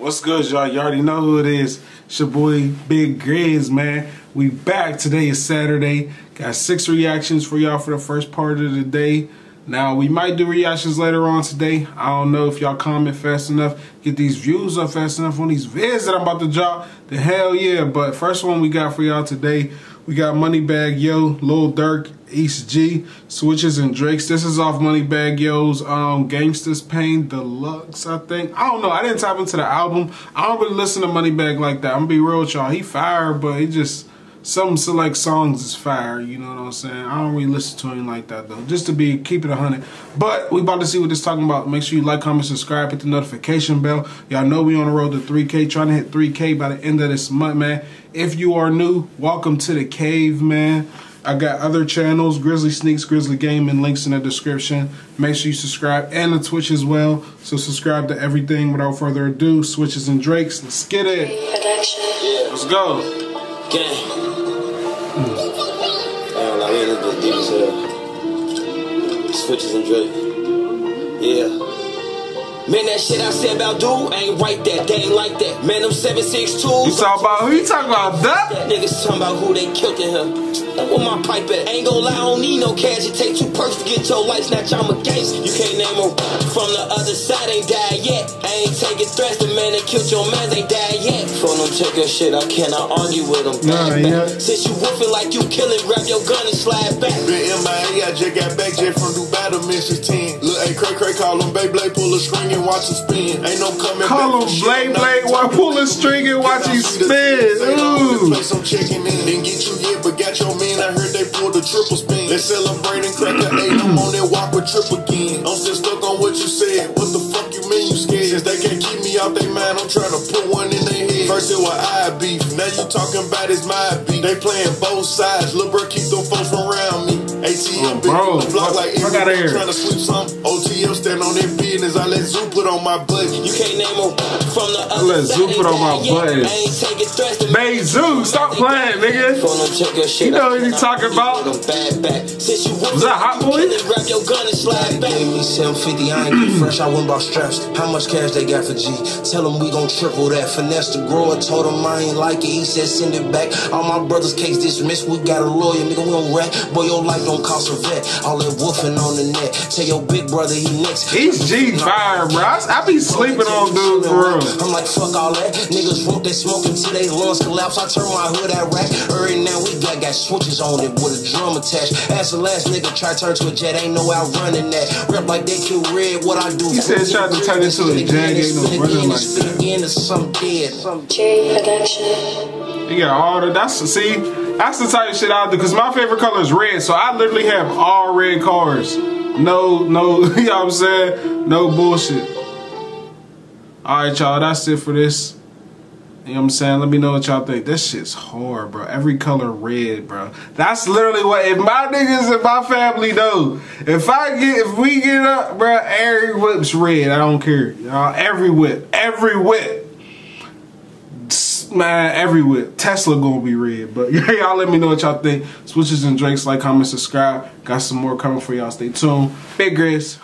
What's good, y'all? You already know who it is. It's your boy Big Grizz, man. We back. Today is Saturday. Got 6 reactions for y'all for the first part of the day. Now, we might do reactions later on today. I don't know if y'all comment fast enough, get these views up fast enough on these vids that I'm about to drop. The hell yeah. But first one we got for y'all today, we got Moneybagg Yo, Lil Durk, East G, Switches and Drakes. This is off Moneybagg Yo's Gangsta's Pain Deluxe, I think. I don't know. I didn't tap into the album. I don't really listen to Moneybagg like that. I'm gonna be real with y'all. He fire, but he just, some select songs is fire. You know what I'm saying? I don't really listen to him like that, though. Just to keep it 100. But we about to see what this talking about. Make sure you like, comment, subscribe, hit the notification bell. Y'all know we on the road to 3K. Trying to hit 3K by the end of this month, man. If you are new, welcome to the cave, man. I got other channels, Grizzly Sneaks, Grizzly Gaming, links in the description. Make sure you subscribe, and the Twitch as well. So subscribe to everything. Without further ado, Switches and Drakes. Let's get it. Yeah. Let's go. Gang. Switches and Drake. Yeah. Man, that shit I said about dude ain't right that. They ain't like that. Man, them 762s. You talking about who? You talking about that? Niggas talking about who they killed in him. Where my pipe at? Ain't gon' lie, I don't need no cash. It take 2 perks to get your life snatch. I'm a gangster. You can't name her from the other side. Ain't died yet. I ain't taking threats. The man that killed your man ain't died yet. Phone them check your shit. I cannot argue with them. Since you woofing like you killing, grab your gun and slide back. Been MIA, I just got back just from Dubai to Mission 10. Lil' A Cray call him Beyblade, pull a string and watch him spin. Ain't no coming call back. Call him Blade, while pull a string and watch him spin. Ooh. Place I'm checking in, didn't get you yet, but got your man. I heard they pulled a triple spin. Let's celebrate and crack the 8. I'm on that walk with triple again. I'm still stuck on what you said. What the fuck you mean you scared? Since they can't keep me out they mind, I'm trying to put one in their head. First it was I beef, now you talking about it's my beef. They playing both sides. Lil' bro keep them folks from around me. ATM big on the block like everybody trying to sweep some. OTM stand on their business. I let Zoo put on my button. You can't name her from the other. I let Zoo put on my button. Man, Zoo, stop playing, nigga. You know what he talking about? Was that Hot Boy? Grab your gun and slide back. Gave me 750. I ain't get fresh. I went about straps. How much cash they got for G? Tell them we gon' triple that. Finesse the grower. Told him I ain't like it. He said send it back. All my brother's case dismissed. We got a lawyer, nigga. We gon' rat. Boy, your life don't cost a vet. All that woofing on the net. Tell your big brother he next. He's G fire, bro. I be sleeping on dudes for real. I'm like, fuck all that. Niggas want that smoke until they lungs collapse. I turn my hood at rack. Right now we got switches on it with a drum attached. Ask the last nigga try turn to a jet. Ain't no outrunning that. Rap like they kill red. What I do? He said try to turn into a jet. Ain't no running like that. Again to some dead. J Production. You got all the, that's the type of shit I do, because my favorite color is red, so I literally have all red cars. No, you know what I'm saying? No bullshit. Alright, y'all, that's it for this. You know what I'm saying? Let me know what y'all think. This shit's hard, bro. Every color red, bro. That's literally what, if my niggas and my family know, if we get up, bro, every whip's red. I don't care. Y'all, every whip. Man, every whip. Tesla gonna be red. But y'all let me know what y'all think. Switches and Drakes, like, comment, subscribe. Got some more coming for y'all. Stay tuned. Big Grizz.